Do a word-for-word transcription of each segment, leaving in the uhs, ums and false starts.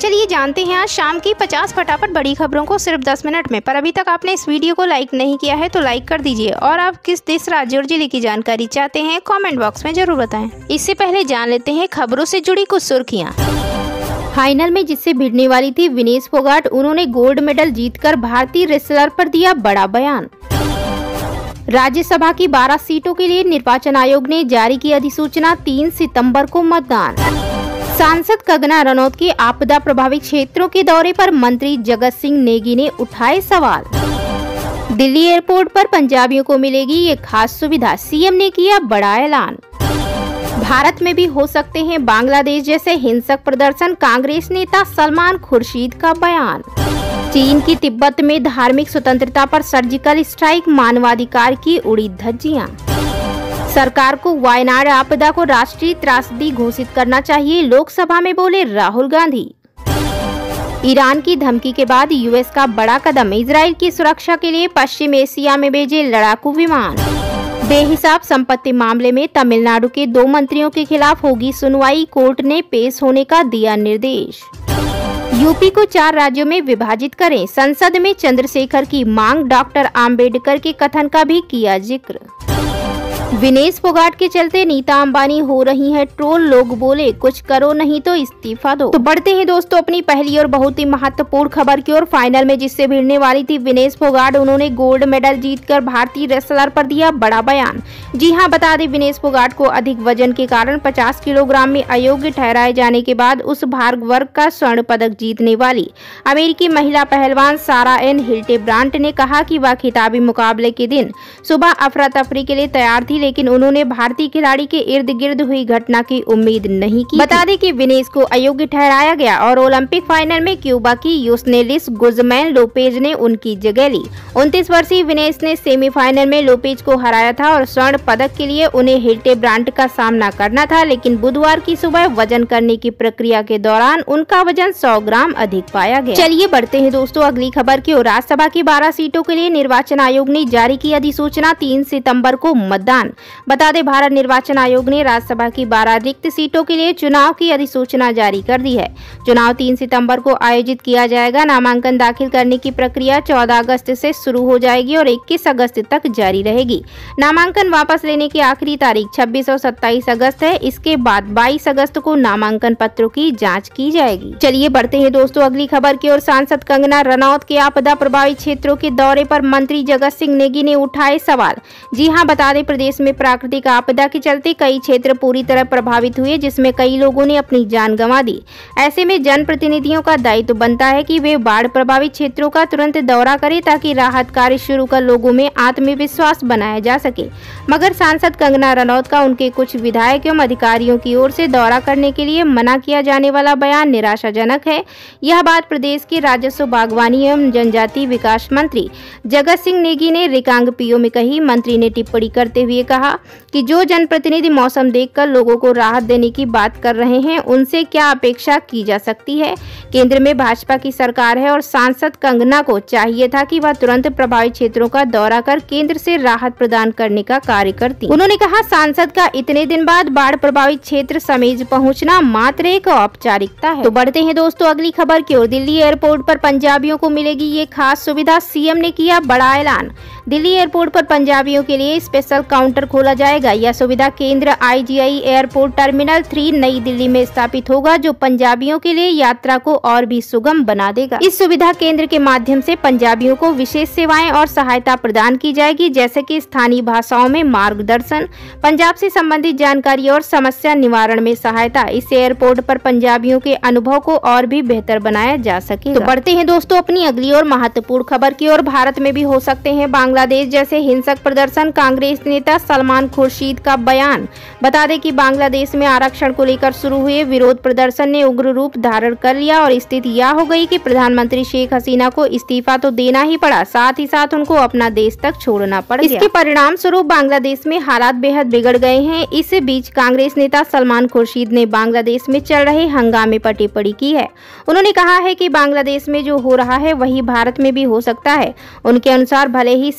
चलिए जानते हैं आज शाम की पचास फटाफट बड़ी खबरों को सिर्फ दस मिनट में। पर अभी तक आपने इस वीडियो को लाइक नहीं किया है तो लाइक कर दीजिए और आप किस देश, राज्य और जिले की जानकारी चाहते हैं कमेंट बॉक्स में जरूर बताएं। इससे पहले जान लेते हैं खबरों से जुड़ी कुछ सुर्खियां। फाइनल में जिससे भिड़ने वाली थी विनेश फोगाट, उन्होंने गोल्ड मेडल जीतकर भारतीय रेसलर पर दिया बड़ा बयान। राज्यसभा की बारह सीटों के लिए निर्वाचन आयोग ने जारी की अधिसूचना, तीन सितंबर को मतदान। सांसद कंगना रनौत के आपदा प्रभावित क्षेत्रों के दौरे पर मंत्री जगत सिंह नेगी ने उठाए सवाल। दिल्ली एयरपोर्ट पर पंजाबियों को मिलेगी ये खास सुविधा, सीएम ने किया बड़ा ऐलान। भारत में भी हो सकते हैं बांग्लादेश जैसे हिंसक प्रदर्शन, कांग्रेस नेता सलमान खुर्शीद का बयान। चीन की तिब्बत में धार्मिक स्वतंत्रता पर सर्जिकल स्ट्राइक, मानवाधिकार की उड़ी धज्जियां। सरकार को वायनाड आपदा को राष्ट्रीय त्रासदी घोषित करना चाहिए, लोकसभा में बोले राहुल गांधी। ईरान की धमकी के बाद यूएस का बड़ा कदम, इजराइल की सुरक्षा के लिए पश्चिम एशिया में भेजे लड़ाकू विमान। बेहिसाब संपत्ति मामले में तमिलनाडु के दो मंत्रियों के खिलाफ होगी सुनवाई, कोर्ट ने पेश होने का दिया निर्देश। यूपी को चार राज्यों में विभाजित करें, संसद में चंद्रशेखर की मांग, डॉक्टर आम्बेडकर के कथन का भी किया जिक्र। विनेश फोगाट के चलते नीता अंबानी हो रही है ट्रोल, लोग बोले कुछ करो नहीं तो इस्तीफा दो। तो बढ़ते हैं दोस्तों अपनी पहली और बहुत ही महत्वपूर्ण खबर की ओर। फाइनल में जिससे भिड़ने वाली थी विनेश फोगाट, उन्होंने गोल्ड मेडल जीतकर भारतीय रेसलर पर दिया बड़ा बयान। जी हां, बता दें विनेश फोगाट को अधिक वजन के कारण पचास किलोग्राम में अयोग्य ठहराए जाने के बाद उस भार वर्ग का स्वर्ण पदक जीतने वाली अमेरिकी महिला पहलवान सारा एन हिल्डेब्रांट ने कहा कि वह खिताबी मुकाबले के दिन सुबह अफरा तफरी के लिए तैयार थी, लेकिन उन्होंने भारतीय खिलाड़ी के इर्द गिर्द हुई घटना की उम्मीद नहीं की। बता दें कि विनेश को अयोग्य ठहराया गया और ओलंपिक फाइनल में क्यूबा की यूसनेलिस गुज़मैन लोपेज ने उनकी जगह ली। उनतीस वर्षीय विनेश ने सेमीफाइनल में लोपेज को हराया था और स्वर्ण पदक के लिए उन्हें हिल्डेब्रांट का सामना करना था, लेकिन बुधवार की सुबह वजन करने की प्रक्रिया के दौरान उनका वजन सौ ग्राम अधिक पाया गया। चलिए बढ़ते हैं दोस्तों अगली खबर की ओर। राज्यसभा की बारह सीटों के लिए निर्वाचन आयोग ने जारी की अधिसूचना, तीन सितम्बर को मतदान। बता दें भारत निर्वाचन आयोग ने राज्यसभा की बारह रिक्त सीटों के लिए चुनाव की अधिसूचना जारी कर दी है। चुनाव तीन सितंबर को आयोजित किया जाएगा। नामांकन दाखिल करने की प्रक्रिया चौदह अगस्त से शुरू हो जाएगी और इक्कीस अगस्त तक जारी रहेगी। नामांकन वापस लेने की आखिरी तारीख छब्बीस और सत्ताईस अगस्त है। इसके बाद बाईस अगस्त को नामांकन पत्रों की जाँच की जाएगी। चलिए बढ़ते हैं दोस्तों अगली खबर की ओर। सांसद कंगना रनौत के आपदा प्रभावित क्षेत्रों के दौरे पर मंत्री जगत सिंह नेगी ने उठाए सवाल। जी हाँ, बता दें प्रदेश में प्राकृतिक आपदा के चलते कई क्षेत्र पूरी तरह प्रभावित हुए, जिसमें कई लोगों ने अपनी जान गंवा दी। ऐसे में जनप्रतिनिधियों का दायित्व बनता है कि वे बाढ़ प्रभावित क्षेत्रों का तुरंत दौरा करें ताकि राहत कार्य शुरू कर लोगों में आत्मविश्वास बनाया जा सके। मगर सांसद कंगना रनौत का उनके कुछ विधायक एवं अधिकारियों की ओर से दौरा करने के लिए मना किया जाने वाला बयान निराशाजनक है। यह बात प्रदेश के राजस्व, बागवानी एवं जनजातीय विकास मंत्री जगत सिंह नेगी ने रिकांगपिओ में कही। मंत्री ने टिप्पणी करते हुए कहा कि जो जनप्रतिनिधि मौसम देखकर लोगों को राहत देने की बात कर रहे हैं, उनसे क्या अपेक्षा की जा सकती है। केंद्र में भाजपा की सरकार है और सांसद कंगना को चाहिए था कि वह तुरंत प्रभावित क्षेत्रों का दौरा कर केंद्र से राहत प्रदान करने का कार्य करती। उन्होंने कहा सांसद का इतने दिन बाद बाढ़ प्रभावित क्षेत्र समेज पहुंचना मात्र एक औपचारिकता है। तो बढ़ते हैं दोस्तों अगली खबर की ओर। दिल्ली एयरपोर्ट पर पंजाबियों को मिलेगी ये खास सुविधा, सीएम ने किया बड़ा ऐलान। दिल्ली एयरपोर्ट पर पंजाबियों के लिए स्पेशल काउंटर खोला जाएगा। यह सुविधा केंद्र आईजीआई एयरपोर्ट टर्मिनल तीन नई दिल्ली में स्थापित होगा, जो पंजाबियों के लिए यात्रा को और भी सुगम बना देगा। इस सुविधा केंद्र के माध्यम से पंजाबियों को विशेष सेवाएं और सहायता प्रदान की जाएगी, जैसे कि स्थानीय भाषाओं में मार्गदर्शन, पंजाब से संबंधित जानकारी और समस्या निवारण में सहायता। इस एयरपोर्ट पर पंजाबियों के अनुभव को और भी बेहतर बनाया जा सके। तो बढ़ते हैं दोस्तों अपनी अगली और महत्वपूर्ण खबर की ओर। भारत में भी हो सकते हैं बांग्लादेश जैसे हिंसक प्रदर्शन, कांग्रेस नेता सलमान खुर्शीद का बयान। बता दें कि बांग्लादेश में आरक्षण को लेकर शुरू हुए विरोध प्रदर्शन ने उग्र रूप धारण कर लिया और स्थिति यह हो गई कि प्रधानमंत्री शेख हसीना को इस्तीफा तो देना ही पड़ा, साथ ही साथ उनको अपना देश तक छोड़ना पड़ गया। इसके परिणाम स्वरूप बांग्लादेश में हालात बेहद बिगड़ गए हैं। इस बीच कांग्रेस नेता सलमान खुर्शीद ने बांग्लादेश में चल रहे हंगामे पर टिप्पणी की है। उन्होंने कहा है कि बांग्लादेश में जो हो रहा है वही भारत में भी हो सकता है। उनके अनुसार भले ही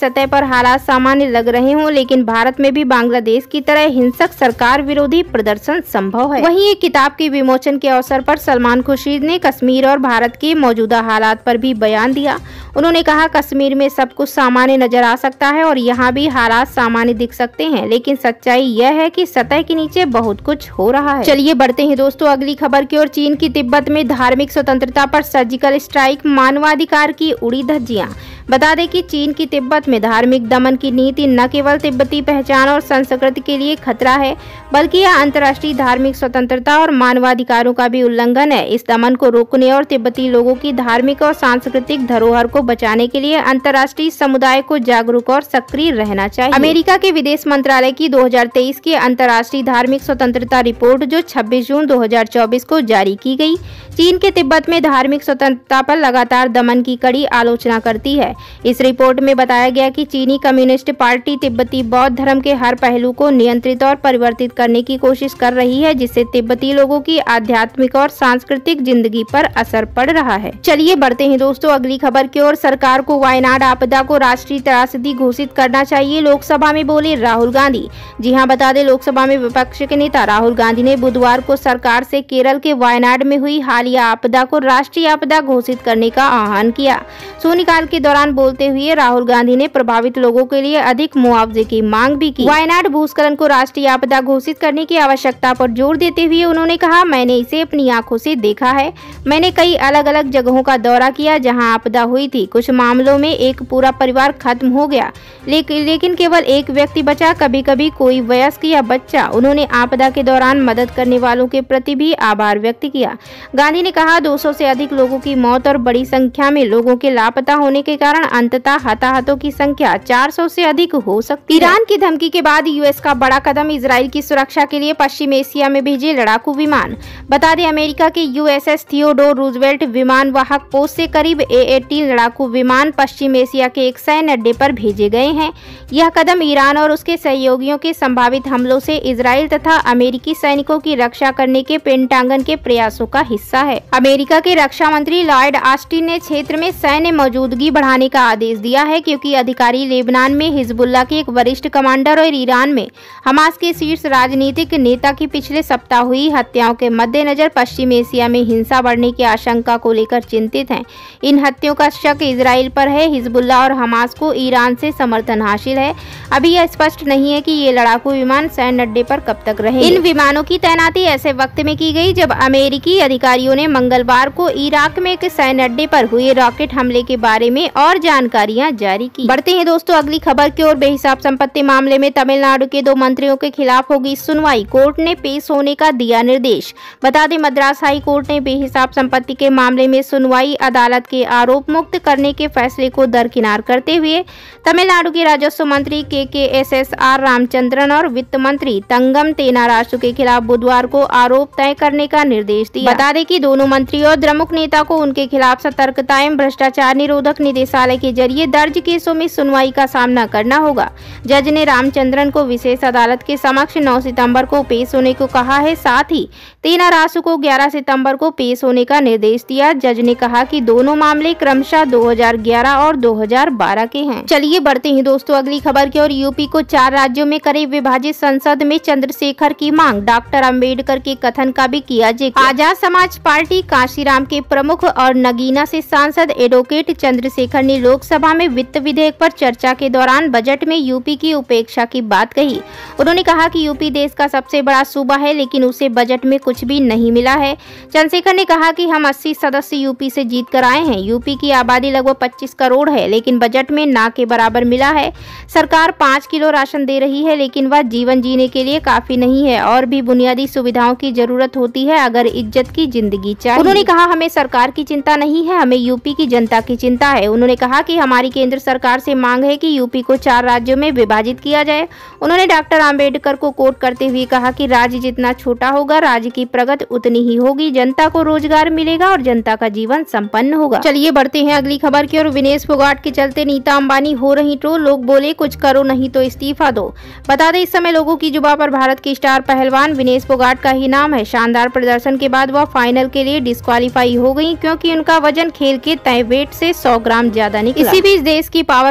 सतह पर हालात सामान्य लग रहे हों, लेकिन भारत में भी बांग्लादेश की तरह हिंसक सरकार विरोधी प्रदर्शन संभव है। वहीं एक किताब के विमोचन के अवसर पर सलमान खुर्शीद ने कश्मीर और भारत के मौजूदा हालात पर भी बयान दिया। उन्होंने कहा, कश्मीर में सब कुछ सामान्य नजर आ सकता है और यहाँ भी हालात सामान्य दिख सकते हैं, लेकिन सच्चाई यह है कि सतह के नीचे बहुत कुछ हो रहा है। चलिए बढ़ते हैं दोस्तों अगली खबर की ओर। चीन की तिब्बत में धार्मिक स्वतंत्रता पर सर्जिकल स्ट्राइक, मानवाधिकार की उड़ी धज्जियां। बता दें कि चीन की तिब्बत में धार्मिक दमन की नीति न केवल तिब्बती पहचान और संस्कृति के लिए खतरा है, बल्कि यह अंतर्राष्ट्रीय धार्मिक स्वतंत्रता और मानवाधिकारों का भी उल्लंघन है। इस दमन को रोकने और तिब्बती लोगों की धार्मिक और सांस्कृतिक धरोहर को बचाने के लिए अंतर्राष्ट्रीय समुदाय को जागरूक और सक्रिय रहना चाहिए। अमेरिका के विदेश मंत्रालय की दो हजार तेईस की अंतर्राष्ट्रीय धार्मिक स्वतंत्रता रिपोर्ट, जो छब्बीस जून दो हजार चौबीस को जारी की गई, चीन के तिब्बत में धार्मिक स्वतंत्रता पर लगातार दमन की कड़ी आलोचना करती है। इस रिपोर्ट में बताया गया कि चीनी कम्युनिस्ट पार्टी तिब्बती बौद्ध धर्म के हर पहलू को नियंत्रित और परिवर्तित करने की कोशिश कर रही है, जिससे तिब्बती लोगों की आध्यात्मिक और सांस्कृतिक जिंदगी पर असर पड़ रहा है। चलिए बढ़ते हैं दोस्तों अगली खबर की ओर। सरकार को वायनाड आपदा को राष्ट्रीय त्रासदी घोषित करना चाहिए, लोकसभा में बोले राहुल गांधी। जी हां, बता दें लोकसभा में विपक्ष के नेता राहुल गांधी ने बुधवार को सरकार से केरल के वायनाड में हुई हालिया आपदा को राष्ट्रीय आपदा घोषित करने का आह्वान किया। शून्यकाल के दौरान बोलते हुए राहुल गांधी ने प्रभावित लोगों के लिए अधिक मुआवजे की मांग भी की। वायनाड भूस्खलन को राष्ट्रीय आपदा घोषित करने की आवश्यकता पर जोर देते हुए उन्होंने कहा, मैंने इसे अपनी आंखों से देखा है। मैंने कई अलग अलग जगहों का दौरा किया जहां आपदा हुई थी। कुछ मामलों में एक पूरा परिवार खत्म हो गया, लेकिन लेकिन केवल एक व्यक्ति बचा, कभी कभी कोई वयस्क या बच्चा। उन्होंने आपदा के दौरान मदद करने वालों के प्रति भी आभार व्यक्त किया। गांधी ने कहा, दो सौ से अधिक लोगों की मौत और बड़ी संख्या में लोगों के लापता होने के कारण अंततः हताहतों की संख्या चार सौ से अधिक हो सकती है। ईरान की धमकी के बाद यूएस का बड़ा कदम, इजराइल की सुरक्षा के लिए पश्चिम एशिया में भेजे लड़ाकू विमान। बता दें अमेरिका के यूएसएस थियोडोर रूजवेल्ट विमान वाहक पोस्ट से करीब ए अठारह लड़ाकू विमान पश्चिम एशिया के एक सैन्य अड्डे पर भेजे गए हैं। यह कदम ईरान और उसके सहयोगियों के संभावित हमलों से इजराइल तथा अमेरिकी सैनिकों की रक्षा करने के पेंटागन के प्रयासों का हिस्सा है। अमेरिका के रक्षा मंत्री लॉयड ऑस्टिन ने क्षेत्र में सैन्य मौजूदगी बढ़ाने का आदेश दिया है, क्योंकि अधिकारी लेबनान में हिजबुल्ला के एक वरिष्ठ कमांडर और ईरान में हमास के शीर्ष राजनीतिक नेता की पिछले सप्ताह हुई हत्याओं के मद्देनजर पश्चिम एशिया में हिंसा बढ़ने की आशंका को लेकर चिंतित हैं। इन हत्याओं का शक इजराइल पर है। हिजबुल्ला और हमास को ईरान से समर्थन हासिल है। अभी यह स्पष्ट नहीं है कि ये लड़ाकू विमान सैन्य अड्डे पर कब तक रहेंगे। इन विमानों की तैनाती ऐसे वक्त में की गई जब अमेरिकी अधिकारियों ने मंगलवार को इराक में एक सैन्य अड्डे पर हुए रॉकेट हमले के बारे में और जानकारियां जारी की। बढ़ते हैं दोस्तों अगली खबर की ओर। बेहिसाब संपत्ति मामले में तमिलनाडु के दो मंत्रियों के खिलाफ होगी सुनवाई, कोर्ट ने पेश होने का दिया निर्देश। बता दें मद्रास हाई कोर्ट ने बेहिसाब संपत्ति के मामले में सुनवाई अदालत के आरोप मुक्त करने के फैसले को दरकिनार करते हुए तमिलनाडु के राजस्व मंत्री के के एस एस आर रामचंद्रन और वित्त मंत्री तंगम तेनारासु के खिलाफ बुधवार को आरोप तय करने का निर्देश दिया। बता दें कि दोनों मंत्री और द्रमुक नेता को उनके खिलाफ सतर्कता एवं भ्रष्टाचार निरोधक निदेशालय के जरिए दर्ज केसों में सुनवाई का सामना करना होगा। जज ने रामचंद्रन को विशेष अदालत के समक्ष नौ सितंबर को पेश होने को कहा है। साथ ही तेनारासु को ग्यारह सितंबर को पेश होने का निर्देश दिया। जज ने कहा कि दोनों मामले क्रमशः दो हज़ार ग्यारह और दो हज़ार बारह के हैं। चलिए बढ़ते हैं दोस्तों अगली खबर की ओर। यूपी को चार राज्यों में करे विभाजित, संसद में चंद्रशेखर की मांग, डॉक्टर अंबेडकर के कथन का भी किया जिक्र। आजाद समाज पार्टी कांशीराम के प्रमुख और नगीना से सांसद एडवोकेट चंद्रशेखर ने लोकसभा में वित्त विधेयक पर चर्चा के दौरान बजट में यूपी की उपेक्षा की बात कही। उन्होंने कहा कि यूपी देश का सबसे बड़ा सूबा है, लेकिन उसे बजट में कुछ भी नहीं मिला है। चंद्रशेखर ने कहा कि हम अस्सी सदस्य यूपी से जीत कर आए हैं। यूपी की आबादी लगभग पच्चीस करोड़ है, लेकिन बजट में ना के बराबर मिला है। सरकार पाँच किलो राशन दे रही है, लेकिन वह जीवन जीने के लिए काफी नहीं है। और भी बुनियादी सुविधाओं की जरूरत होती है अगर इज्जत की जिंदगी चाहिए। उन्होंने कहा हमें सरकार की चिंता नहीं है, हमें यूपी की जनता की चिंता है। उन्होंने कहा कि हमारी केंद्र सरकार से मांग है कि यूपी को चार राज्यों में विभाजित किया जाए। उन्होंने डॉक्टर अंबेडकर को कोट करते हुए कहा कि राज्य जितना छोटा होगा, राज्य की प्रगति उतनी ही होगी, जनता को रोजगार मिलेगा और जनता का जीवन संपन्न होगा। चलिए बढ़ते हैं अगली खबर की ओर। विनेश फोगाट के चलते नीता अंबानी हो रही ट्रोल, लोग बोले कुछ करो नहीं तो इस्तीफा दो। बता दें इस समय लोगों की जुबान पर भारत के स्टार पहलवान विनेश फोगाट का ही नाम है। शानदार प्रदर्शन के बाद वह फाइनल के लिए डिस्क्वालीफाई हो गई, क्योंकि उनका वजन खेल के तय वेट से सौ ग्राम ज्यादा निकला। इसी बीच देश की power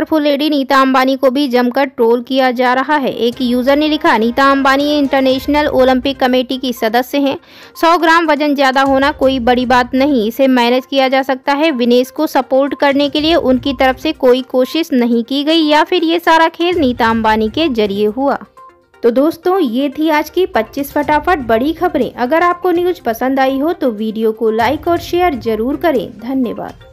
powerful lady Nita Ambani को भी जमकर ट्रोल किया जा रहा है। एक यूजर ने लिखा, Nita Ambani international Olympic committee की सदस्य हैं। सौ ग्राम वजन ज्यादा होना कोई बड़ी बात नहीं, इसे मैनेज किया जा सकता है। विनेश को सपोर्ट करने के लिए उनकी तरफ से कोई कोशिश नहीं की गई या फिर ये सारा खेल नीता अंबानी के जरिए हुआ। तो दोस्तों, ये थी आज की पच्चीस फटाफट बड़ी खबरें। अगर आपको न्यूज पसंद आई हो तो वीडियो को लाइक और शेयर जरूर करें। धन्यवाद।